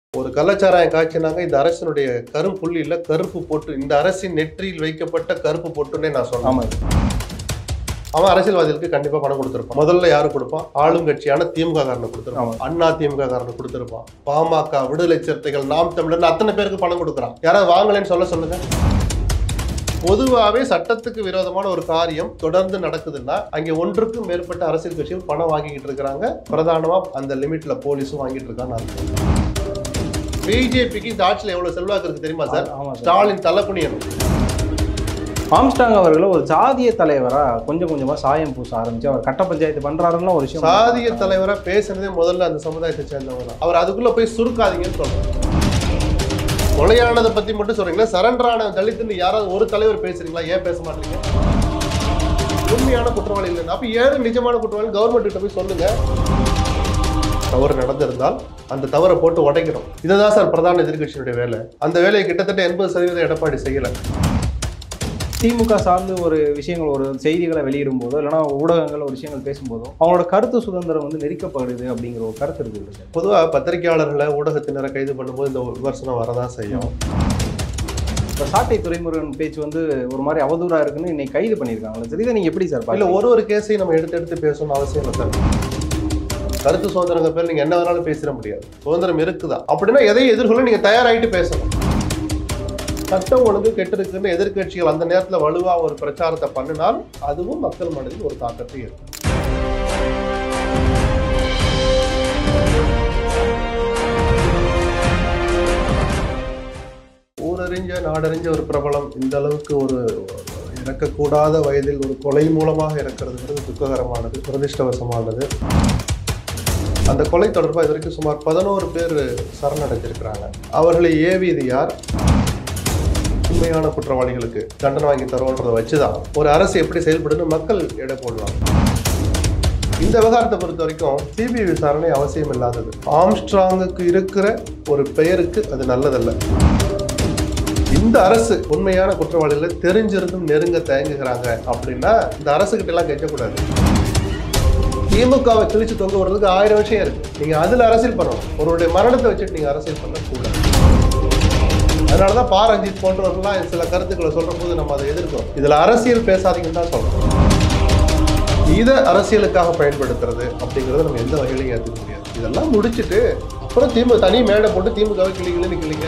ஒரு கள்ளச்சாராயம் காய்ச்சினாங்க. இந்த அரசினுடைய கரும்புள்ளியில கருப்பு போட்டு, இந்த அரசின் நெற்றியில் வைக்கப்பட்ட கருப்பு போட்டுன்னே நான் சொன்னேன். ஆமா. அவன் அரசியல்வாதிகளுக்கு கண்டிப்பா பணம் கொடுத்திருப்பான். முதல்ல யாரு கொடுப்பான்? ஆளும் கட்சியான திமுக காரனுக்கு கொடுத்திருப்பான். அண்ணா திமுக காரனுக்கு கொடுத்திருப்பான். பாமக, விடுதலை சிறுத்தைகள், நாம் தமிழர் அத்தனை பேருக்கு பணம் கொடுக்குறான். யாராவது வாங்கலன்னு சொல்லுங்க. பொதுவாகவே சட்டத்துக்கு விரோதமான ஒரு காரியம் தொடர்ந்து நடக்குதுன்னா அங்கே ஒன்றுக்கும் மேற்பட்ட அரசியல் கட்சிகள் பணம் வாங்கிக்கிட்டு இருக்கிறாங்க. பிரதானமா அந்த லிமிட்ல போலீஸும் வாங்கிட்டு இருக்கான்னு பிஜேபிக்கு இந்த ஆட்சியில் எவ்வளவு செல்வாக்கு இருக்கு தெரியுமா சார்? ஸ்டாலின் தலைக்குனியணும். ஆம்ஸ்டாங் அவர்களை ஒரு சாதிய தலைவரா கொஞ்சம் கொஞ்சமா சாயம் பூச ஆரம்பிச்சு அவர் கட்ட பஞ்சாயத்து பண்றாருன்னு ஒரு விஷயம். சாதிய தலைவரா பேசுனதே முதல்ல அந்த சமுதாயத்தை சேர்ந்தவங்க. அவர் அதுக்குள்ள போய் சுருக்காதீங்கன்னு சொல்றாரு. கொலையானதை பத்தி மட்டும் சொல்றீங்களா? சரண்டரான தலித்துன்னு யாராவது ஒரு தலைவர் பேசுறீங்களா? ஏன் பேச மாட்டீங்க? உண்மையான குற்றவாளி இல்லைன்னா அப்ப ஏன் நிஜமான குற்றவாளி கவர்மெண்ட் கிட்ட போய் சொல்லுங்க. தவறு நடந்திருந்தால் அந்த தவறை போட்டு உடைக்கணும். இதுதான் சார் பிரதான எதிர்கட்சியுடைய வேலை. அந்த வேலையை கிட்டத்தட்ட 80% எடப்பாடி செய்யல. திமுக சார்ந்து ஒரு விஷயங்கள், ஒரு செய்திகளை வெளியிடும் போதோ இல்லைன்னா ஊடகங்கள் ஒரு விஷயங்கள் பேசும்போதோ அவங்களோட கருத்து சுதந்திரம் வந்து நெரிக்கப்படுது அப்படிங்கிற ஒரு கருத்து இருக்குது. பொதுவாக பத்திரிகையாளர்களை ஊடகத்தினரை கைது பண்ணும்போது இந்த விமர்சனம் வரதான் செய்யும். இப்போ சாட்டை துரைமுருகன் பேச்சு வந்து ஒரு மாதிரி அவதூறா இருக்குன்னு இன்னைக்கு கைது பண்ணியிருக்காங்களா சார்? இதை நீங்க எப்படி சார்? இல்லை, ஒரு கேஸையும் நம்ம எடுத்து பேசணும்னு அவசியம் இல்லை சார். கருத்து சுதந்திரங்க பேர் நீங்க என்ன வேணாலும் பேசிட முடியாது. சுதந்திரம் இருக்குதா அப்படின்னா எதையும் எதிர்கொள்ள நீங்க தயாராகிட்டு பேசணும். சட்டம் ஒழுங்கு கெட்டிருக்குன்னு எதிர்கட்சிகள் அந்த நேரத்தில் வலுவா ஒரு பிரச்சாரத்தை பண்ணினால் அதுவும் மக்கள் மனதில் ஒரு தாக்கத்தை ஏற்படும். ஊரறிஞ்ச நாடறிஞ்ச ஒரு பிரபலம் இந்த அளவுக்கு ஒரு இறக்கக்கூடாத வயதில் ஒரு கொலை மூலமாக இறக்கிறதுங்கிறது துக்ககரமானது, துரதிருஷ்டவசமானது. அந்த கொலை தொடர்பாக இது வரைக்கும் சுமார் 11 பேர் சரணடைஞ்சிருக்கிறாங்க. அவர்களை ஏவியது யார்? உண்மையான குற்றவாளிகளுக்கு தண்டனை வாங்கி தருவோன்றதை வச்சுதான் ஒரு அரசு எப்படி செயல்படுன்னு மக்கள் எடை போடலாம். இந்த விவகாரத்தை பொறுத்த வரைக்கும் சிபிஐ விசாரணை அவசியம் இல்லாதது. ஆம்ஸ்ட்ராங்குக்கு இருக்கிற ஒரு பெயருக்கு அது நல்லதல்ல. இந்த அரசு உண்மையான குற்றவாளிகளை தெரிஞ்சிருந்தும் நெருங்க தயங்குகிறாங்க அப்படின்னா இந்த அரசுகிட்ட எல்லாம் கேட்கக்கூடாது. திமுகவை கிழிச்சு தொங்க விடுறதுக்கு 1000 விஷயம் இருக்கு. நீங்க அதுல அரசியல் பண்ணணும். ஒருவருடைய மரணத்தை வச்சுட்டு நீங்க அரசியல் பண்ண கூடாது. அதனாலதான் பா ரஞ்சித் போன்றவர்கள்லாம் சில கருத்துக்களை சொல்ற போது நம்ம அதை எதிர்க்கிறோம். இதுல அரசியல் பேசாதீங்கன்னு தான் சொல்றோம். இதை அரசியலுக்காக பயன்படுத்துறது அப்படிங்கறத நம்ம எந்த வகையிலையும் ஏற்றுக்க முடியாது. இதெல்லாம் முடிச்சுட்டு அப்புறம் தனி மேடை போட்டு திமுகவை கிளிங்க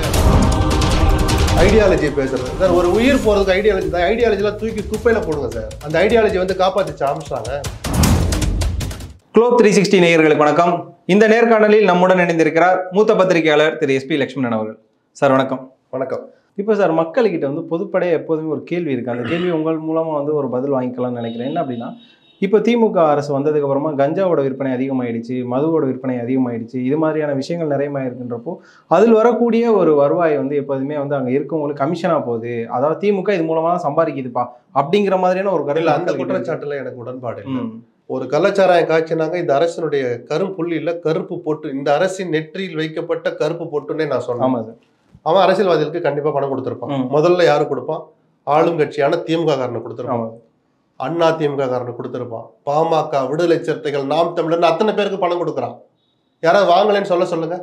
ஐடியாலஜி பேசுறது சார். ஒரு உயிர் போறதுக்கு ஐடியாலஜி தான். ஐடியாலஜிலாம் தூக்கி குப்பையில போடுங்க சார். அந்த ஐடியாலஜி வந்து காப்பாத்திச்சு ஆம்ஸ்ட்ராங்க. குளோப் 360 நேயர்களுக்கு வணக்கம். இந்த நேர்காணலில் நம்முடன் இணைந்திருக்கிறார் மூத்த பத்திரிகையாளர் திரு SP லட்சுமணன் அவர்கள். சார் வணக்கம். வணக்கம். இப்போ சார், மக்கள்கிட்ட வந்து பொதுப்படையாக எப்போதுமே ஒரு கேள்வி இருக்குது. அந்த கேள்வி உங்கள் மூலமாக வந்து ஒரு பதில் வாங்கிக்கலாம்னு நினைக்கிறேன். என்ன அப்படின்னா, இப்போ திமுக அரசு வந்ததுக்கு அப்புறமா கஞ்சாவோட விற்பனை அதிகமாகிடுச்சு, மதுவோட விற்பனை அதிகமாகிடுச்சு, இது மாதிரியான விஷயங்கள் நிறையமாயிருக்குன்றப்போ அதில் வரக்கூடிய ஒரு வருவாய் வந்து எப்போதுமே வந்து அங்கே இருக்கவங்களுக்கு கமிஷனாக போகுது. அதாவது திமுக இது மூலமாக தான் சம்பாதிக்குதுப்பா அப்படிங்கிற மாதிரியான ஒரு கருத்து. அந்த குற்றச்சாட்டுல எனக்கு உடன்பாடு. ஒரு கள்ளச்சாராயம் காய்ச்சினாங்க. இந்த அரசினுடைய கரும்புள்ளியில கருப்பு போட்டு, இந்த அரசின் நெற்றியில் வைக்கப்பட்ட கருப்பு போட்டுன்னே நான் சொன்னேன். ஆமாம் சார். அவன் அரசியல்வாதிகளுக்கு கண்டிப்பா பணம் கொடுத்திருப்பான். முதல்ல யாரு கொடுப்பான்? ஆளும் கட்சியான திமுக காரனுக்கு கொடுத்திருப்பான். அண்ணா திமுக காரனுக்கு கொடுத்திருப்பான். பாமக, விடுதலை சிறுத்தைகள், நாம் தமிழர் அத்தனை பேருக்கு பணம் கொடுக்குறான். யாராவது வாங்கலன்னு சொல்லுங்க.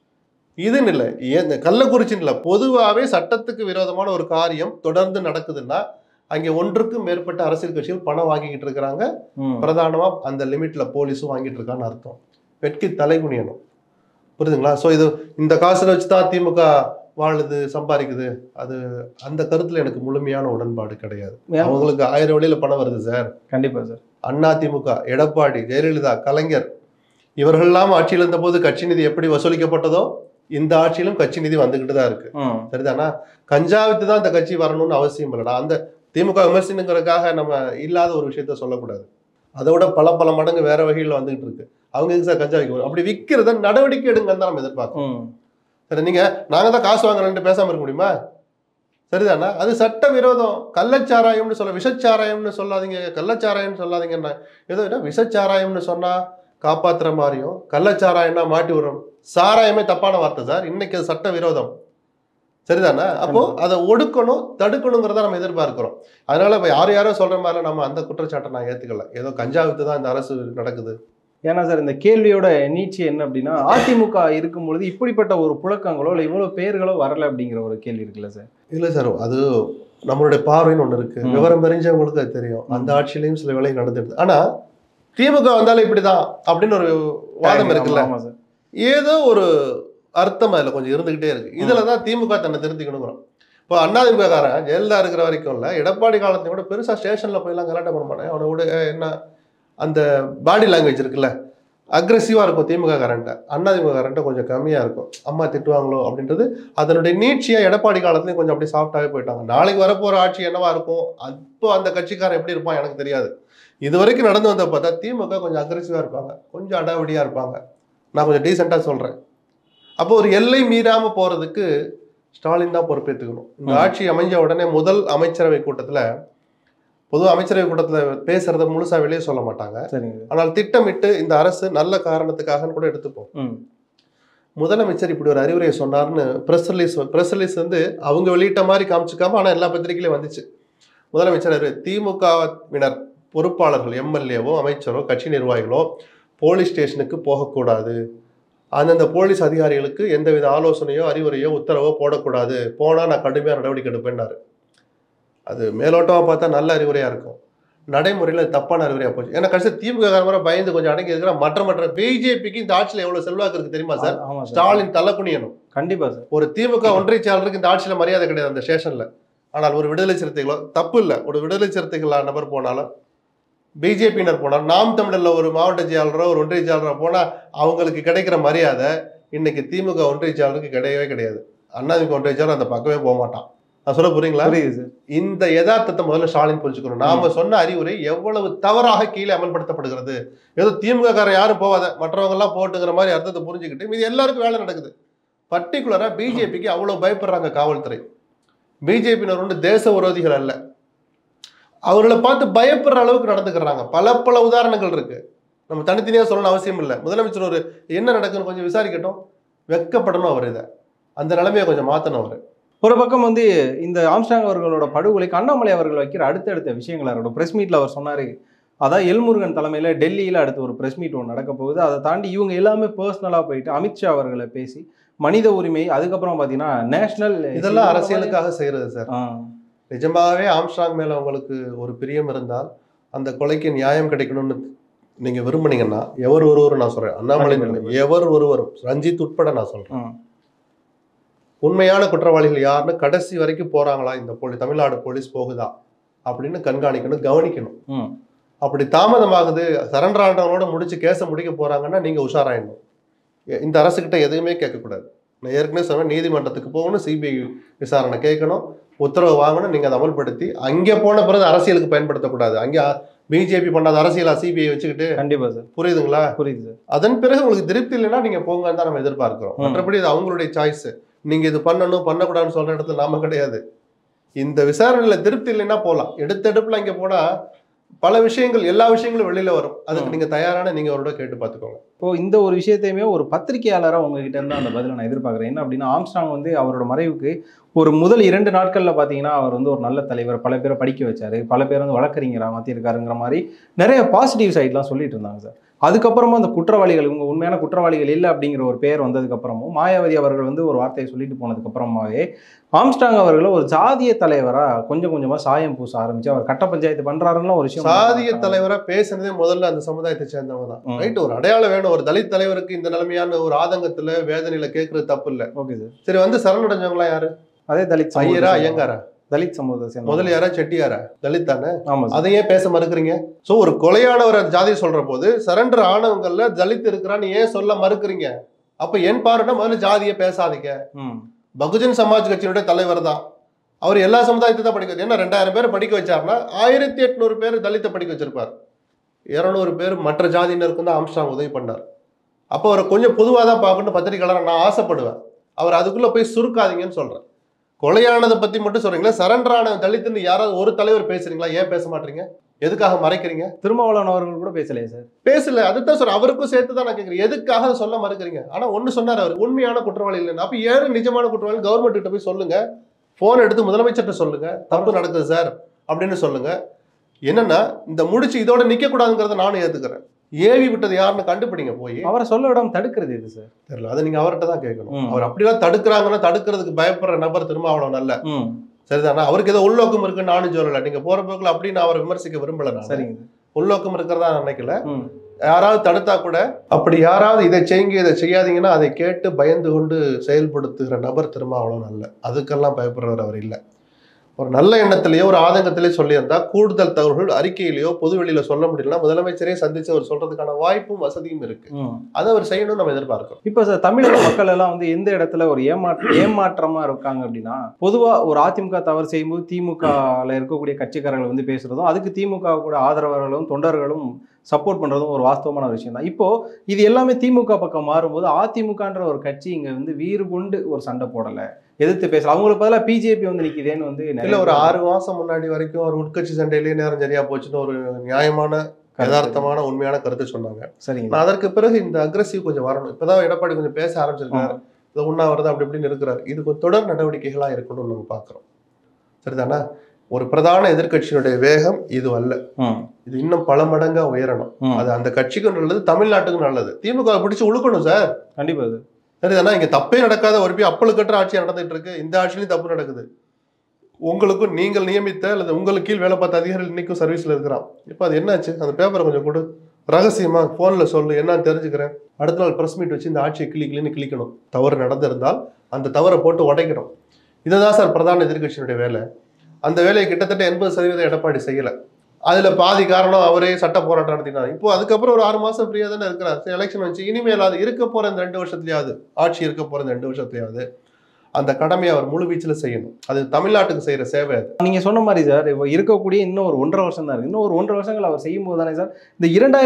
இதுன்னு இல்லை, இந்த கள்ளக்குறிச்சின்னு இல்லை, பொதுவாகவே சட்டத்துக்கு விரோதமான ஒரு காரியம் தொடர்ந்து நடக்குதுன்னா அங்கே ஒன்றுக்கும் மேற்பட்ட அரசியல் கட்சிகள் பணம் வாங்கிக்கிட்டு இருக்கிறாங்க. பிரதானமா அந்த லிமிட்ல போலீஸும் வாங்கிட்டு இருக்கான்னு அர்த்தம். வெட்கி தலைகுனியணும். புரியுதுங்களா? ஸோ இது இந்த காசுல வச்சுதான் திமுக வாழுது, சம்பாதிக்குது. அது அந்த கருத்துல எனக்கு முழுமையான உடன்பாடு கிடையாது. அவங்களுக்கு 1000 வழியில பணம் வருது சார். கண்டிப்பா சார். அண்ணா திமுக, எடப்பாடி, ஜெயலலிதா, கலைஞர் இவர்கள்லாம் ஆட்சியில் இருந்த போது கட்சி நிதி எப்படி வசூலிக்கப்பட்டதோ இந்த ஆட்சியிலும் கட்சி நிதி வந்துகிட்டு தான் இருக்கு. சரிதானா? கஞ்சா வித்து தான் இந்த கட்சி வரணும்னு அவசியம் இல்லைடா. அந்த திமுக விமர்சனங்கிறதுக்காக நம்ம இல்லாத ஒரு விஷயத்த சொல்லக்கூடாது. அதை விட பல மடங்கு வேற வகையில் வந்துகிட்டு இருக்கு. அவங்க எதுக்கு சார் கஞ்சா விற்க? அப்படி விற்கிறத நடவடிக்கை எடுங்கன்னு தான் நம்ம எதிர்பார்க்கணும். சரி, நீங்க நாங்க தான் காசு வாங்குறேன்ட்டு பேசாம இருக்க முடியுமா? சரிதானா? அது சட்ட விரோதம். கள்ளச்சாராயம்னு சொல்ல, விஷச்சாராயம்னு சொல்லாதீங்க, கள்ளச்சாராயம்னு சொல்லாதீங்கன்னா. ஏதோ விஷச்சாராயம்னு சொன்னா காப்பாத்துற மாதிரியும், கள்ளச்சாராயம்னா மாட்டி விடுறோம். சாராயமே தப்பான வார்த்தை சார். இன்னைக்கு அது சட்ட விரோதம். சரிதானே? அப்போ அதை ஒடுக்கணும், தடுக்கணுங்கிறத நம்ம எதிர்பார்க்கிறோம். அதனால இப்ப யாரோ சொல்ற மாதிரி நம்ம அந்த குற்றச்சாட்டை நான் ஏத்துக்கல. ஏதோ கஞ்சா வித்து தான் இந்த அரசு நடக்குது, ஏன்னா சார் இந்த கேள்வியோட நீட்சி என்ன அப்படின்னா, அதிமுக இருக்கும் பொழுது இப்படிப்பட்ட ஒரு புழக்கங்களோ இல்லை இவ்வளவு பெயர்களோ வரல அப்படிங்கிற ஒரு கேள்வி இருக்குல்ல சார்? இல்லை சார், அது நம்மளுடைய பார்வைன்னு ஒன்று இருக்கு. விவரம் தெரிஞ்சவங்களுக்கு அது தெரியும். அந்த ஆட்சியிலையும் சில வேலை நடந்துடுது. ஆனா திமுக வந்தாலும் இப்படிதான் அப்படின்னு ஒரு வாதம் இருக்குல்ல, ஏதோ ஒரு அர்த்தம் அதுல கொஞ்சம் இருந்துகிட்டே இருக்கு. இதுலதான் திமுக தன்னை திருத்திக்கணுங்கிறோம். இப்போ அதிமுக காரன் ஜெயலலிதா இருக்கிற வரைக்கும் இல்ல, எடப்பாடி காலத்தையும் கூட பெருசா ஸ்டேஷன்ல போய் எல்லாம் கலாட்டம் பண்ண மாட்டேன். அவனோட என்ன அந்த பாடி லாங்குவேஜ் இருக்குல்ல, அக்ரெசிவா இருக்கும் திமுக காரன்ட்ட. அதிமுக காரன்ட்ட கொஞ்சம் கம்மியா இருக்கும். அம்மா திட்டுவாங்களோ அப்படின்றது அதனுடைய நீட்சியா எடப்பாடி காலத்துலயும் கொஞ்சம் அப்படியே சாஃப்டாவே போயிட்டாங்க. நாளைக்கு வரப்போற ஆட்சி என்னவா இருக்கும், அப்போ அந்த கட்சிக்காரன் எப்படி இருப்பான் எனக்கு தெரியாது. இது வரைக்கும் நடந்து வந்த பார்த்தா திமுக கொஞ்சம் அக்ரெசிவா இருப்பாங்க, கொஞ்சம் அடாவடியா இருப்பாங்க. நான் கொஞ்சம் டீசெண்டா சொல்றேன். அப்போ ஒரு எல்லை மீறாம போறதுக்கு ஸ்டாலின் தான் பொறுப்பேற்றுக்கணும். இந்த ஆட்சி அமைஞ்ச உடனே முதல் அமைச்சரவை கூட்டத்துல, பொதுவாக அமைச்சரவை கூட்டத்தில் பேசுறத முழுசா வெளியே சொல்ல மாட்டாங்க. ஆனால் திட்டமிட்டு இந்த அரசு நல்ல காரணத்துக்காக கூட எடுத்துப்போம். முதலமைச்சர் இப்படி ஒரு அறிவுரையை சொன்னார்னு பிரஸ் ரிலீஸ் வந்து அவங்க வெளியிட்ட மாதிரி காமிச்சுக்காம, ஆனால் எல்லா பத்திரிகையிலும் வந்துச்சு. முதலமைச்சர் திமுகவினர் பொறுப்பாளர்கள், எம்எல்ஏவோ அமைச்சரோ கட்சி நிர்வாகிகளோ போலீஸ் ஸ்டேஷனுக்கு போகக்கூடாது, அந்தந்த போலீஸ் அதிகாரிகளுக்கு எந்தவித ஆலோசனையோ அறிவுரையோ உத்தரவோ போடக்கூடாது, போனால் நான் கடுமையாக நடவடிக்கை எடுப்பேன்னாரு. அது மேலோட்டமாக பார்த்தா நல்ல அறிவுரையாக இருக்கும், நடைமுறையில் தப்பான அறிவுரையாக போச்சு. ஏன்னா கடைசி திமுக காரமாக பயந்து கொஞ்சம் அடங்கி இருக்கிற மற்ற பிஜேபிக்கு இந்த ஆட்சியில் எவ்வளோ செல்வாக்கு இருக்கு தெரியுமா சார்? ஸ்டாலின் தலை குனியணும். கண்டிப்பாக சார். ஒரு திமுக ஒன்றிய செயலருக்கு இந்த ஆட்சியில் மரியாதை கிடையாது அந்த ஸ்டேஷனில். ஆனால் ஒரு விடுதலை சிறுத்தைகளோ, தப்பு இல்லை, ஒரு விடுதலை சிறுத்தைகள் நபர் போனாலும், பிஜேபியினர் போனாலும், நாம் தமிழர்ல ஒரு மாவட்ட செயலரோ ஒரு ஒன்றிய செயலரோ போனால் அவங்களுக்கு கிடைக்கிற மரியாதை இன்னைக்கு திமுக ஒன்றிய செயலருக்கு கிடையவே கிடையாது. அதிமுக ஒன்றிய செயலர் அந்த பக்கமே போக மாட்டான். நான் சொல்ல புரியுங்களா? இந்த யதார்த்தத்தை முதல்ல ஸ்டாலின் புரிஞ்சுக்கணும். நாம சொன்ன அறிவுரை எவ்வளவு தவறாக கீழே அமல்படுத்தப்படுகிறது. ஏதோ திமுக காரன் யாரும் போவாத, மற்றவங்க எல்லாம் போட்டுங்கிற மாதிரி அர்த்தத்தை புரிஞ்சுக்கிட்டு இது எல்லாருக்கும் வேலை நடக்குது. பர்டிகுலரா பிஜேபிக்கு அவ்வளவு பயப்படுறாங்க காவல்துறை. பிஜேபியினர் ஒன்று தேச விரோதிகள் அல்ல, அவர்களை பார்த்து பயப்படுற அளவுக்கு நடந்துக்கிறாங்க. பல உதாரணங்கள் இருக்கு, நம்ம தனித்தனியா சொல்லணும் அவசியம் இல்லை. முதலமைச்சர் ஒரு என்ன நடக்குன்னு கொஞ்சம் விசாரிக்கட்டும், வெட்கப்படணும். அவர் இதை அந்த நிலைமையை கொஞ்சம் மாற்றணும். அவர் ஒரு பக்கம் வந்து இந்த ஆம்ஸ்ட்ராங் அவர்களோட படுகொலைக்கு அண்ணாமலை அவர்கள் வைக்கிற அடுத்தடுத்த விஷயங்களா இருக்கட்டும். பிரஸ் மீட்ல அவர் சொன்னாரு, அதான் எல்முருகன் தலைமையில டெல்லியில அடுத்து ஒரு பிரஸ் மீட் ஒன்று நடக்க போகுது, அதை தாண்டி இவங்க எல்லாமே பர்சனலா போயிட்டு அமித்ஷா அவர்களை பேசி மனித உரிமை, அதுக்கப்புறம் பாத்தீங்கன்னா நேஷனல், இதெல்லாம் அரசியலுக்காக செய்யறது சார். நிஜமாவே ஆம்ஸ்ட்ராங் மேல உங்களுக்கு ஒரு பிரியம் இருந்தால், அந்த கொலைக்கு நியாயம் கிடைக்கணும்னு நீங்க விரும்புனீங்கன்னா, எவர் ஒருவரும், நான் சொல்றேன் அண்ணாமலை எவர் ஒருவரும், ரஞ்சித் உட்பட நான் சொல்றேன், உண்மையான குற்றவாளிகள் யாருன்னு கடைசி வரைக்கும் போறாங்களா இந்த தமிழ்நாடு போலீஸ் போகுதா அப்படின்னு கண்காணிக்கணும், கவனிக்கணும். அப்படி தாமதமாகுது, சரண்டர் ஆண்டவனோட முடிச்சு கேஸை முடிக்க போறாங்கன்னா நீங்க உஷாராயிடணும். இந்த அரசுகிட்ட எதுவுமே கேட்கக்கூடாது. நான் ஏற்கனவே சொன்னேன், நீதிமன்றத்துக்கு போகணும், சிபிஐ விசாரணை கேட்கணும், உத்தரவு வாங்கணும், நீங்க அதை அமல்படுத்தி அங்கே போன பிறகு அரசியலுக்கு பயன்படுத்தக்கூடாது. அங்கே பிஜேபி பண்ணாத அரசியலா சிபிஐ வச்சுக்கிட்டு? கண்டிப்பா சார். புரியுதுங்களா? புரியுது சார். அதன் பிறகு உங்களுக்கு திருப்தி இல்லைன்னா நீங்க போங்கன்னு தான் நம்ம எதிர்பார்க்கிறோம். மற்றபடி இது அவங்களுடைய சாய்ஸ். நீங்க இது பண்ணணும் பண்ணக்கூடாதுன்னு சொல்ற இடத்துல நாம கிடையாது. இந்த விசாரணையில திருப்தி இல்லைன்னா போகலாம். எடுத்தெடுப்புல இங்க போனா பல விஷயங்கள், எல்லா விஷயங்களும் வெளியில வரும். அதுக்கு நீங்க தயாரான நீங்க அவரோட கேட்டு பார்த்துக்கோங்க. இப்போ இந்த ஒரு விஷயத்தையுமே ஒரு பத்திரிகையாளராக உங்ககிட்ட இருந்து அந்த பதிலை நான் எதிர்பார்க்குறேன். என்ன அப்படின்னா, ஆம்ஸ்ட்ராங் வந்து அவரோட மறைவுக்கு ஒரு முதல் 2 நாட்களில் பார்த்தீங்கன்னா அவர் வந்து ஒரு நல்ல தலைவர், பல பேரை படிக்க வச்சாரு, பல பேர் வந்து வழக்கறிஞராக மாற்றிருக்காருங்கிற மாதிரி நிறைய பாசிட்டிவ் சைட்லாம் சொல்லிட்டு இருந்தாங்க சார். அதுக்கப்புறமா அந்த குற்றவாளிகள், இவங்க உண்மையான குற்றவாளிகள் இல்லை அப்படிங்கிற ஒரு பேர் வந்ததுக்கப்புறமும், மாயாவதி அவர்கள் வந்து ஒரு வார்த்தையை சொல்லிட்டு போனதுக்கப்புறமாவே ஆம்ஸ்ட்ராங் அவர்களை ஒரு ஜாதிய தலைவராக கொஞ்சம் கொஞ்சமாக சாயம் பூச ஆரம்பிச்சு அவர் கட்ட பஞ்சாயத்து பண்றாருன்னா ஒரு விஷயம். சாதிய தலைவராக பேசுனதே முதல்ல அந்த சமுதாயத்தை சேர்ந்தவங்க தான். ரைட், ஒரு அடையாளம் வேணும். ஒரு தலித் தலைவருக்கு இந்த நிலைமையான ஒரு ஆதங்கத்துல வேதனையில கேட்கறது தப்பு இல்லை. Okay sir. சரி, வந்து சரணடைஞ்சவங்களா யாரு? அதே தலித் ஐயரா ஐயங்காரா? தலித் சமூகத்தை முதல் யாரா? செட்டியாரா? தலித் தானே. அதையே பேச மறுக்கிறீங்க. சோ ஒரு கொலையானவர் ஜாதி சொல்ற போது சரண்டர் ஆனவங்கள்ல தலித் இருக்கிறான்னு ஏன் சொல்ல மறுக்கிறீங்க? அப்ப என் பார்வைனா முதல்ல ஜாதியை பேசாதீங்க. பகுஜன் சமாஜ் கட்சியினுடைய தலைவர் தான் அவர், எல்லா சமுதாயத்தை தான் படிக்க வச்சு. ஏன்னா 2000 பேர் படிக்க வச்சாருன்னா 1800 பேர் தலித்தை படிக்க வச்சிருப்பார், 200 பேர் மற்ற ஜாதியினருக்கும் தான் ஆம்ஸ்ட்ராங் உதவி பண்ணார். அப்போ அவரை கொஞ்சம் பொதுவாக தான் பார்க்கணும் பத்திரிகையாளர் நான் ஆசைப்படுவேன். அவர் அதுக்குள்ள போய் சுருக்காதீங்கன்னு சொல்றேன். கொலையானதை பத்தி மட்டும் சொல்றீங்களா? சரண்டரான தலித்துன்னு யாராவது ஒரு தலைவர் பேசுறீங்களா? ஏன் பேச மாட்டீங்க? எதுக்காக மறைக்கிறீங்க? திருமாவளவன் அவர்கள் கூட பேசலையே சார். பேசல, அதுதான் சார், அவருக்கும் சேர்த்து தான் நான் கேட்கிறேன். எதுக்காக சொல்ல மறுக்கிறீங்க? ஆனா ஒண்ணு சொன்னார் அவர், உண்மையான குற்றவாளி இல்லைன்னு. அப்ப ஏன் நிஜமான குற்றவாளி கவர்மெண்ட் கிட்ட போய் சொல்லுங்க, போன் எடுத்து முதலமைச்சர்கிட்ட சொல்லுங்க, தப்பு நடக்குது சார் அப்படின்னு சொல்லுங்க. என்னன்னா இந்த முடிச்சு இதோட நிக்க கூடாதுங்கிறத நானும் ஏத்துக்கிறேன். ஏவி விட்டது யாருன்னு கண்டுபிடிங்க போய். அவரை சொல்ல விடாம தடுக்கிறது இது சார் தெரியல, அதை நீங்க அவர்கிட்ட தான் கேட்கணும். அவர் அப்படிலாம் தடுக்கிறாங்கன்னா தடுக்கிறதுக்கு பயப்படுற நபர் திருமாவளவன் நல்ல சரிதானா? அவருக்கு ஏதோ உள்நோக்கம் இருக்குன்னு நானும் சொல்லல. நீங்க போற போக்குல அப்படின்னு அவரை விமர்சிக்க விரும்பல. நான் சரிங்க உள்நோக்கம் இருக்கிறதா நினைக்கல. யாராவது தடுத்தா கூட அப்படி யாராவது இதை செய்யுங்க இதை செய்யாதீங்கன்னா அதை கேட்டு பயந்து கொண்டு செயல்படுத்துகிற நபர் திருமாவளவன் அல்ல. அதுக்கெல்லாம் பயப்படுறவர் அவர் இல்லை. ஒரு நல்ல எண்ணத்திலேயோ ஒரு ஆதங்கத்திலேயோ சொல்லியிருந்தா கூடுதல் தகவல்கள் அறிக்கையிலேயோ பொதுவெளியில சொல்ல முடியலன்னா முதலமைச்சரே சந்திச்சு அவர் சொல்றதுக்கான வாய்ப்பும் வசதியும் இருக்கு. அதை அவர் செய்யணும்னு நம்ம எதிர்பார்க்கிறோம். இப்ப சார் தமிழக மக்கள் எல்லாம் வந்து எந்த இடத்துல ஒரு ஏமாற்றமா இருக்காங்க அப்படின்னா, பொதுவா ஒரு அதிமுக தவறு செய்யும்போது திமுகல இருக்கக்கூடிய கட்சிக்காரர்கள் வந்து பேசுறதும், அதுக்கு திமுக கூட ஆதரவாளர்களும் தொண்டர்களும் சப்போர்ட் பண்றதும் ஒரு வாஸ்தவமான ஒரு விஷயம் தான். இப்போ இது எல்லாமே திமுக பக்கம் மாறும்போது அதிமுகன்ற ஒரு கட்சி இங்க வந்து வீறு கொண்டு ஒரு சண்டை போடல, எதிர்த்து பேசல. அவங்களுக்கு பதிலாக பிஜேபி வந்து நிக்குதேன்னு வந்து இல்ல, ஒரு 6 மாசம் முன்னாடி வரைக்கும் ஒரு உட்கட்சி சண்டையிலேயே நேரம் சரியா போச்சுன்னு ஒரு நியாயமான யதார்த்தமான உண்மையான கருத்து சொன்னாங்க. சரிங்க. அதற்கு பிறகு இந்த அக்ரஸிவ் கொஞ்சம் வரணும். இப்பதான் எடப்பாடி கொஞ்சம் பேச ஆரம்பிச்சிருக்காரு. உண்ணாவிரதம் அப்படி இப்படின்னு இருக்கிறாரு. இது கொஞ்சம் தொடர் நடவடிக்கைகளா இருக்கணும்னு நம்ம பாக்குறோம். சரிதானா? ஒரு பிரதான எதிர்கட்சியினுடைய வேகம் இது அல்ல. இது இன்னும் பல மடங்கா உயரணும். அது அந்த கட்சிக்கும் நல்லது, தமிழ்நாட்டுக்கும் நல்லது. திமுக பிடிச்சு உழுக்கணும் சார். கண்டிப்பா. சரிதானா? இங்க தப்பே நடக்காத ஒரு அப்பளு கட்டுற ஆட்சி நடந்துட்டு இருக்கு. இந்த ஆட்சியிலையும் தப்பு நடக்குது. உங்களுக்கும் நீங்கள் நியமித்த அல்லது உங்களுக்கு கீழ் வேலை பார்த்த அதிகாரிகள் இன்னைக்கும் சர்வீஸ்ல இருக்கிறான். இப்ப அது என்னாச்சு? அந்த பேப்பரை கொஞ்சம் கொடு, ரகசியமா போன்ல சொல்லு, என்னன்னு தெரிஞ்சுக்கிறேன். அடுத்த நாள் பிரஸ் மீட் வச்சு இந்த ஆட்சியை கிளிக்கணும். தவறு நடந்திருந்தால் அந்த தவறை போட்டு உடைக்கணும். இதுதான் சார் பிரதான எதிர்கட்சியினுடைய வேலை. அந்த வேலையை கிட்டத்தட்ட 80% எடப்பாடி செய்யல. அதுல பாதி காரணம் அவரே சட்ட போராட்டம் நடத்தினார். இப்போ அதுக்கப்புறம் ஒரு 6 மாசம் ஃப்ரீயா தானே இருக்கிறார். எலெக்ஷன் வச்சு இனிமேல் அது இருக்க போற இந்த 2 வருஷத்துலயாவது, ஆட்சி இருக்க போற இந்த 2 வருஷத்துலயாவது அந்த கடமையை அவர் முழு வீச்சுல செய்யணும். அது தமிழ்நாட்டுக்கு செய்யற சேவை. அது நீங்க சொன்ன மாதிரி சார், இப்போ இருக்கக்கூடிய இன்னும் ஒரு 1.5 வருஷம் தான் இருக்கு. இன்னும் ஒரு 1.5 வருஷங்கள் அவர் செய்யும் போது தானே சார் இந்த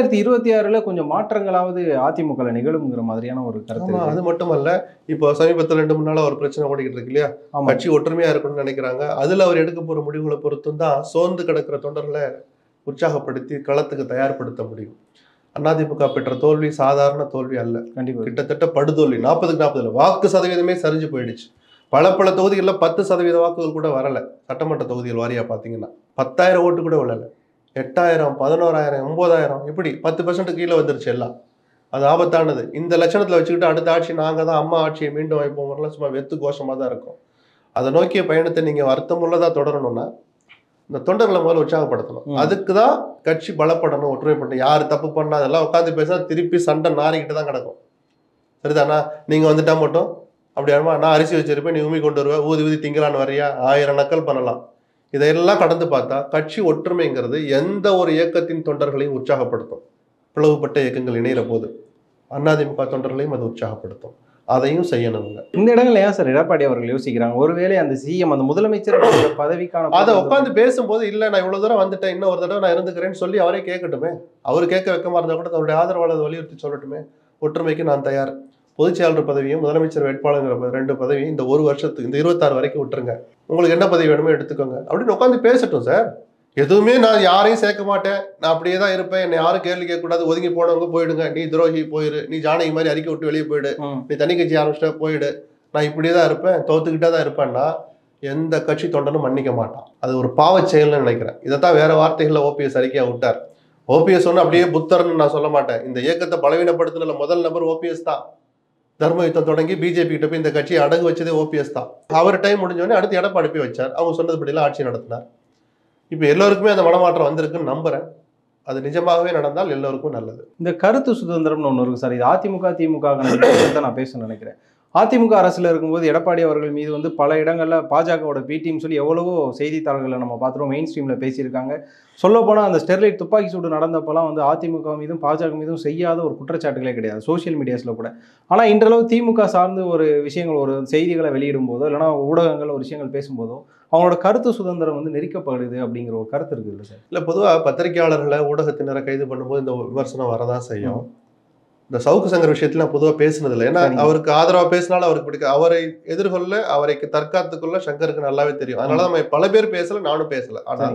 2026ல கொஞ்சம் மாற்றங்களாவது அதிமுக நிகழுங்கிற மாதிரியான ஒரு கருத்து. அது மட்டுமல்ல, இப்போ சமீபத்தில் 2-3 நாளா ஒரு பிரச்சனை ஓடிக்கிட்டு இருக்கு இல்லையா? கட்சி ஒற்றுமையா இருக்கணும்னு நினைக்கிறாங்க. அதுல அவர் எடுக்க போற முடிவுகளை பொறுத்தும் தான் சோர்ந்து கிடக்கிற தொண்டர்களை உற்சாகப்படுத்தி களத்துக்கு தயார்படுத்த முடியும். அதிமுக பெற்ற தோல்வி சாதாரண தோல்வி அல்ல. கண்டிப்பா கிட்டத்தட்ட படுதோல்வி. 40க்கு 40 வாக்கு சதவீதமே சரிஞ்சு போயிடுச்சு. பல தொகுதிகளில் 10% வாக்குகள் கூட வரல. சட்டமன்ற தொகுதிகள் வாரியா பாத்தீங்கன்னா 10,000 ஓட்டு கூட விழல. 8,000, 11,000, 9,000 இப்படி 10% கீழே வந்துருச்சு எல்லாம். அது ஆபத்தானது. இந்த லட்சணத்துல வச்சுக்கிட்டு அடுத்த ஆட்சி நாங்க தான் அம்மா ஆட்சியை மீண்டும் வைப்போம் சும்மா வெத்து கோஷமா தான் இருக்கும். அதை நோக்கிய பயணத்தை நீங்க வருத்தம் உள்ளதா தொடரணும்னா இந்த தொண்டர்களை முதல்ல உற்சாகப்படுத்தணும். அதுக்குதான் கட்சி பலப்படணும், ஒற்றுமைப்படணும். யாரு தப்பு பண்ணா அதெல்லாம் உட்காந்து பேசினா திருப்பி சண்டை நாரிக்கிட்டு தான் கிடக்கும். சரிதானா? நீங்க வந்துட்டா மட்டும் அப்படியாமா நான் அரிசி வச்சிருப்பேன், நீ உமி கொண்டு வருவ, ஊதி திங்கலான்னு வரையா, 1000 நக்கல் பண்ணலாம். இதையெல்லாம் கடந்து பார்த்தா கட்சி ஒற்றுமைங்கிறது எந்த ஒரு இயக்கத்தின் தொண்டர்களையும் உற்சாகப்படுத்தும். பிளவுபட்ட இயக்கங்கள் இணைகிற போது அதிமுக தொண்டர்களையும் அது உற்சாகப்படுத்தும். அதையும் செய்யணும். இந்த இடங்கள்ல ஏன் சார் எடப்பாடி அவர்கள் யோசிக்கிறாங்க? ஒருவேளை அந்த சிஎம் அந்த முதலமைச்சர் பதவிக்கான அதை உட்காந்து பேசும்போது இல்ல நான் இவ்வளவு தூரம் வந்துட்டேன், இன்னும் ஒரு தடவை நான் இருந்துக்கிறேன்னு சொல்லி அவரே கேட்கட்டுமே. அவரு கேட்க வெக்கமா இருந்தா கூட அவருடைய ஆதரவாளர் வலியுறுத்தி சொல்லட்டுமே. ஒற்றுமைக்கு நான் தயார். பொதுச்செயலாளர் பதவியும் முதலமைச்சர் வேட்பாளர் 2 பதவியும் இந்த 1 வருஷத்துக்கு இந்த 26 வரைக்கும் விட்டுருங்க, உங்களுக்கு என்ன பதவி வேணுமோ எடுத்துக்கோங்க அப்படின்னு உட்காந்து பேசட்டும் சார். எதுவுமே நான் யாரையும் சேர்க்க மாட்டேன், நான் அப்படியே தான் இருப்பேன், என்னை யாரும் கேள்வி கேட்கக்கூடாது, ஒதுங்கி போனவங்க போயிடுங்க, நீ துரோகி போயிரு, நீ ஜானகி மாதிரி அறிக்கை விட்டு வெளியே போயிடு, நீ தனி கட்சி ஆரம்பிச்சிட்ட போயிடு, நான் இப்படியே தான் இருப்பேன், தோத்துக்கிட்டே தான் இருப்பேன்னா எந்த கட்சி தொண்டனும் மன்னிக்க மாட்டான். அது ஒரு பாவச் செயல்னு நினைக்கிறேன். இதைத்தான் வேற வார்த்தைகளில் ஓபிஎஸ் அறிக்கையா விட்டார். ஓபிஎஸ் ஒன்று அப்படியே புத்தர்ன்னு நான் சொல்ல மாட்டேன். இந்த இயக்கத்தை பலவீனப்படுத்தின முதல் நபர் ஓபிஎஸ் தான். தர்ம யுத்தம் தொடங்கி பிஜேபி கிட்ட போய் இந்த கட்சியை அடகு வச்சதே ஓபிஎஸ் தான். அவர் டைம் முடிஞ்சோடனே அடுத்து எடப்பாடி போய் வச்சார். அவங்க சொன்னதுபடியெல்லாம் ஆட்சி நடத்தினார். இப்போ எல்லோருக்குமே அந்த மனமாற்றம் வந்திருக்குன்னு நம்புறேன். அது நிஜமாகவே நடந்தால் எல்லோருக்கும் நல்லது. இந்த கருத்து சுதந்திரம்னு ஒன்று இருக்கு சார். இது அதிமுக திமுக நான் பேச நினைக்கிறேன். அதிமுக அரசுல இருக்கும்போது எடப்பாடி அவர்கள் மீது வந்து பல இடங்கள்ல பாஜகவோட பி டீம் சொல்லி எவ்வளவோ செய்தித்தாள்களை நம்ம பார்த்துருவோம், மெயின் ஸ்ட்ரீம்ல பேசியிருக்காங்க. சொல்ல போனால் அந்த ஸ்டெர்லைட் துப்பாக்கி சூடு நடந்தப்பெல்லாம் வந்து அதிமுக மீதும் பாஜக மீதும் செய்யாத ஒரு குற்றச்சாட்டுகளே கிடையாது சோசியல் மீடியாஸில் கூட. ஆனால் இன்றளவு திமுக சார்ந்து ஒரு விஷயங்கள் ஒரு செய்திகளை வெளியிடும் போதோ இல்லைனா ஊடகங்கள் ஒரு விஷயங்கள் பேசும்போதோ அவங்களோட கருத்து சுதந்திரம் வந்து நெரிக்கப்படுது அப்படிங்கிற ஒரு கருத்து இருக்குது இல்லை சார்? இல்லை, பொதுவாக பத்திரிகையாளர்களை ஊடகத்தினரை கைது பண்ணும்போது இந்த விமர்சனம் வரதான் செய்யும். இந்த சவுக்கு சங்கர் விஷயத்துல பொதுவாக பேசினது இல்லை. ஏன்னா அவருக்கு ஆதரவா பேசினாலும் அவருக்கு பிடிக்க, அவரை எதிர்கொள்ள அவரை தற்காத்துக்குள்ள சங்கருக்கு நல்லாவே தெரியும். அதனால நம்ம பல பேர் பேசல, நானும் பேசல. ஆனா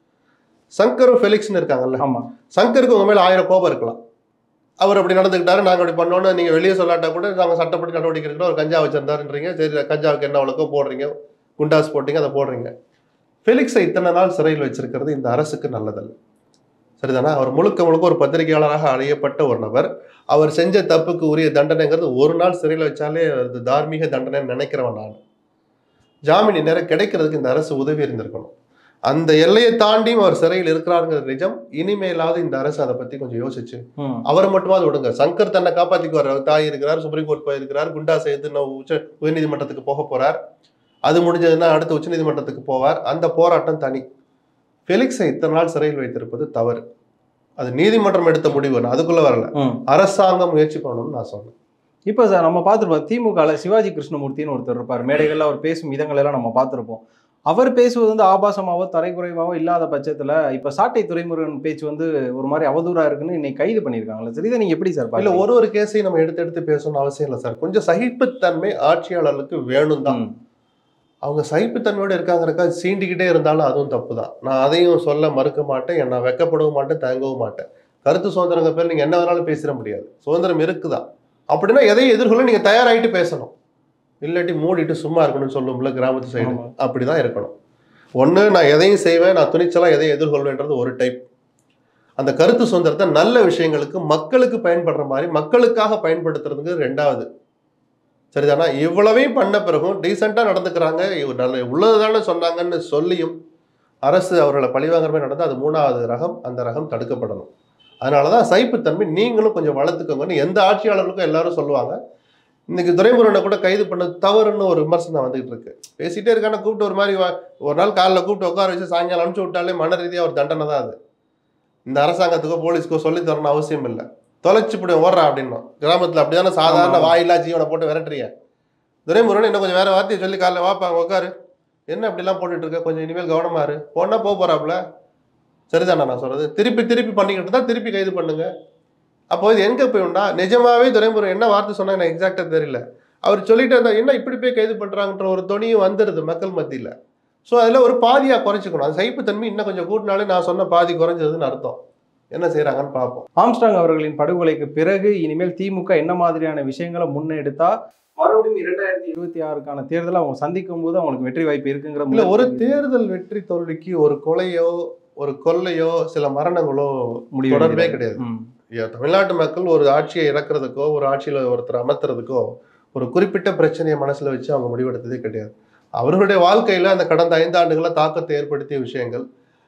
சங்கரும் ஃபெலிக்ஸ்னு இருக்காங்கல்ல, சங்கருக்கு உங்க மேல 1000 கோபம் இருக்கலாம். அவர் அப்படி நடந்துக்கிட்டாரு, நாங்க அப்படி பண்ணோன்னு நீங்க வெளியே சொல்லாட்டா கூட நாங்க சட்டப்படி நடவடிக்கை இருக்கிறோம். ஒரு கஞ்சா வச்சிருந்தாருன்றீங்க, சரி கஞ்சாவுக்கு என்ன வழக்கோ போடுறீங்க, குண்டாஸ் போட்டீங்க, அதை போடுறீங்க. ஃபெலிக்ஸை இத்தனை நாள் சிறையில் வச்சிருக்கிறது இந்த அரசுக்கு நல்லதல்ல. சரிதானா? அவர் முழுக்க முழுக்க ஒரு பத்திரிகையாளராக அறியப்பட்ட ஒரு நபர். அவர் செஞ்ச தப்புக்கு உரிய தண்டனைங்கிறது ஒரு நாள் சிறையில் வச்சாலே அது தார்மீக தண்டனைன்னு நினைக்கிறவன் நான். ஜாமீன் நேரம் கிடைக்கிறதுக்கு இந்த அரசு உதவி இருந்திருக்கணும். அந்த எல்லையை தாண்டியும் அவர் சிறையில் இருக்கிறாருங்கிறது நிஜம். இனிமேலாவது இந்த அரசு அதை பத்தி கொஞ்சம் யோசிச்சு அவரை மட்டுமாவது விடுங்க. சங்கர் தன்னை காப்பாத்திக்குவார். தாய் இருக்கிறார், சுப்ரீம் கோர்ட் போயிருக்கிறார், குண்டா சேர்த்து உயர்நீதிமன்றத்துக்கு போக போறார். அது முடிஞ்சதுன்னா அடுத்து உச்சநீதிமன்றத்துக்கு போவார். அந்த போராட்டம் தனி. ஃபெலிக்ஸை இத்தனை நாள் சிறையில் வைத்திருப்பது தவறு. அது நீதிமன்றம் எடுத்த முடிவு, அதுக்குள்ள வரல. அரசாங்கம் முயற்சி பண்ணணும்னு நான் சொன்னேன். இப்போ சார் நம்ம பார்த்துருப்போம், திமுகல சிவாஜி கிருஷ்ணமூர்த்தின்னு ஒருத்தர் இருப்பார். மேடைகள்ல அவர் பேசும் விதங்கள் எல்லாம் நம்ம பார்த்துருப்போம். அவர் பேசுவது வந்து ஆபாசமாவோ தரைக்குறைவாவோ இல்லாத பட்சத்துல இப்ப சாட்டை துரைமுருகன் பேச்சு வந்து ஒரு மாதிரி அவதூறா இருக்குன்னு இன்னைக்கு கைது பண்ணியிருக்காங்களா சார்? இதை நீங்க எப்படி சார்? இல்ல, ஒரு கேஸையும் நம்ம எடுத்து பேசணும்னு அவசியம் இல்லை சார். கொஞ்சம் சகிப்புத்தன்மை ஆட்சியாளர்களுக்கு வேணும் தான். அவங்க சகிப்புத்தன்மையோடு இருக்காங்கிறக்கா சீண்டிக்கிட்டே இருந்தாலும் அதுவும் தப்பு தான். நான் அதையும் சொல்ல மறுக்க மாட்டேன். நான் வெக்கப்படவும் மாட்டேன், தயங்கவும் மாட்டேன். கருத்து சுதந்திரங்க பேர் நீங்க என்ன வேணாலும் பேசிட முடியாது. சுதந்திரம் இருக்குதான். அப்படின்னா எதையும் எதிர்கொள்ள நீங்க தயாராகிட்டு பேசணும். இல்லாட்டி மூடிட்டு சும்மா இருக்கணும்னு சொல்லும்ல கிராமத்து சைடு, அப்படிதான் இருக்கணும். ஒண்ணு, நான் எதையும் செய்வேன், நான் துணிச்சலா எதையும் எதிர்கொள்வேன்றது ஒரு டைப். அந்த கருத்து சுதந்திரத்தை நல்ல விஷயங்களுக்கு, மக்களுக்கு பயன்படுற மாதிரி மக்களுக்காக பயன்படுத்துறதுக்கு ரெண்டாவது. சரிதானா? இவ்வளவையும் பண்ண பிறகும் டீசெண்டா நடந்துக்கிறாங்க, நல்ல உள்ளதுதானே சொன்னாங்கன்னு சொல்லியும் அரசு அவர்களை பழிவாங்கிற மாதிரி நடந்தால் அது மூணாவது ரகம். அந்த ரகம் தடுக்கப்படணும். அதனாலதான் சகிப்புத்தன்மை நீங்களும் கொஞ்சம் வளர்த்துக்கோங்கன்னு எந்த ஆட்சியாளர்களுக்கும் எல்லாரும் சொல்லுவாங்க. இன்னைக்கு துரைமுருகனை கூட கைது பண்ணது தவறுன்னு ஒரு விமர்சனம் வந்துகிட்டு இருக்கு. பேசிட்டே இருக்கான கூப்பிட்டு ஒரு மாதிரி ஒரு நாள் காலைல கூப்பிட்டு உட்கார வச்சு சாயங்காலம் அனுப்பிச்சு விட்டாலே மன ரீதியாக ஒரு தண்டனை தான் அது. இந்த அரசாங்கத்துக்கோ போலீஸ்க்கோ சொல்லி தரணும் அவசியம் இல்லை. தொலைச்சு இப்படி ஓடுறா அப்படின்னா கிராமத்தில் அப்படிதானே சாதாரண வாயிலா ஜீவனை போட்டு விரட்டுறிய. துரைமுருகன் இன்னும் கொஞ்சம் வேற வார்த்தையை சொல்லி காலைல வாப்பாங்க உட்காரு, என்ன அப்படிலாம் போட்டுட்டு இருக்க, கொஞ்சம் இனிமேல் கவனமா இரு, போனா போறாப்புல. சரிதானா நான் சொல்றது? திருப்பி திருப்பி பண்ணிக்கிட்டு தான் திருப்பி கைது பண்ணுங்க. அப்போ இது எங்க போய்ண்டா நிஜமாவே துரைமுருகன் என்ன வார்த்தை சொன்னா எனக்கு எக்ஸாக்டா தெரியல. அவர் சொல்லிட்டு இருந்தா என்ன இப்படி போய் கைது பண்றாங்கன்ற ஒரு துணியும் வந்துடுது மக்கள் மத்தியில. ஸோ அதில் ஒரு பாதியா குறைச்சிக்கணும். அது சகிப்புத்தன்மை இன்னும் கொஞ்சம் கூட்டினாலே நான் சொன்ன பாதி குறைஞ்சதுன்னு அர்த்தம். என்ன செய்யறாங்கன்னு பார்ப்போம். ஆம்ஸ்ட்ராங் அவர்களின் படுகொலைக்கு பிறகு இனிமேல் திமுக என்ன மாதிரியான விஷயங்களை முன்னெடுத்தா மறுபடியும் 2026க்கான தேர்தலை அவங்க சந்திக்கும் போது அவங்களுக்கு வெற்றி வாய்ப்பு இருக்குங்கிற? இல்ல, ஒரு தேர்தல் வெற்றி தோல்விக்கு ஒரு கொலையோ ஒரு கொள்ளையோ சில மரணங்களோ தொடர்பே கிடையாது. தமிழ்நாட்டு மக்கள் ஒரு ஆட்சியை இறக்குறதுக்கோ ஒரு ஆட்சியில ஒருத்தர் அமர்த்துறதுக்கோ ஒரு குறிப்பிட்ட பிரச்சனையை மனசுல வச்சு அவங்க முடிவெடுத்ததே கிடையாது. அவர்களுடைய வாழ்க்கையில அந்த கடந்த 5 ஆண்டுகள தாக்கத்தை ஏற்படுத்திய விஷயங்கள்,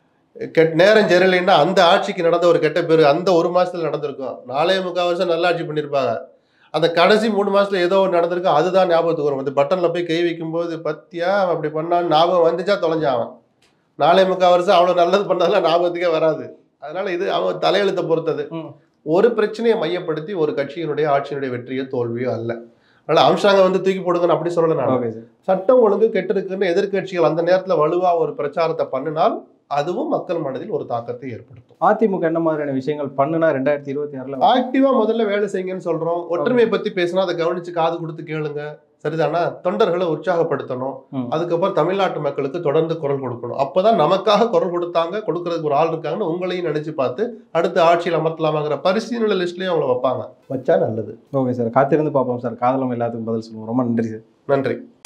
நேரம் சரியில்லைன்னா அந்த ஆட்சிக்கு நடந்த ஒரு கெட்ட பேரு அந்த ஒரு மாசத்துல நடந்திருக்கும். 4.25 வருஷம் நல்லா ஆட்சி பண்ணியிருப்பாங்க. அந்த கடைசி 3 மாசத்துல ஏதோ ஒன்று நடந்திருக்கும். அதுதான் ஞாபகத்துக்கு வரும். அந்த பட்டன்ல போய் கை வைக்கும் போது பத்தியா அப்படி பண்ணான்னு ஞாபகம் வந்துச்சா தொலைஞ்சான். 4.25 வருஷம் அவ்வளவு நல்லது பண்ணாலும் ஞாபகத்துக்கே வராது. அதனால இது அவன் தலையெழுத்தை பொறுத்தது. ஒரு பிரச்சனையை மையப்படுத்தி ஒரு கட்சியினுடைய ஆட்சியினுடைய வெற்றியோ தோல்வியோ அல்ல. அதனால ஆம்ஸ்ட்ராங்கை தூக்கி போடுங்கன்னு அப்படி சொல்லல நான். சட்டம் ஒழுங்கு கெட்டிருக்குன்னு எதிர்கட்சிகள் அந்த நேரத்துல வலுவா ஒரு பிரச்சாரத்தை பண்ணினால் அதுவும் மக்கள் மனதில் ஒரு தாக்கத்தை ஏற்படுத்தும். அதிமுக என்ன மாதிரியான விஷயங்கள் பண்ணுனா 2026ல ஆக்டிவா முதல்ல வேலை செய்யுங்கன்னு சொல்றோம். ஒற்றுமையை பத்தி பேசினா அதை கவனிச்சு காது கொடுத்து கேளுங்க. சரிதானா? தொண்டர்களை உற்சாகப்படுத்தணும். அதுக்கப்புறம் தமிழ்நாட்டு மக்களுக்கு தொடர்ந்து குரல் கொடுக்கணும். அப்பதான் நமக்காக குரல் கொடுத்தாங்க, கொடுக்கறதுக்கு ஒரு ஆள் இருக்காங்கன்னு உங்களையும் நினைச்சு பார்த்து அடுத்த ஆட்சியில் அமர்த்தலாமாங்கிற பரிசீலனை லிஸ்ட்லயும் அவங்கள வைப்பாங்க. வச்சா நல்லது. ஓகே சார், காத்திருந்து பார்ப்போம் சார். காதலம் எல்லாத்துக்கும் பதில் சொல்லுவோம். ரொம்ப நன்றி சார். நன்றி.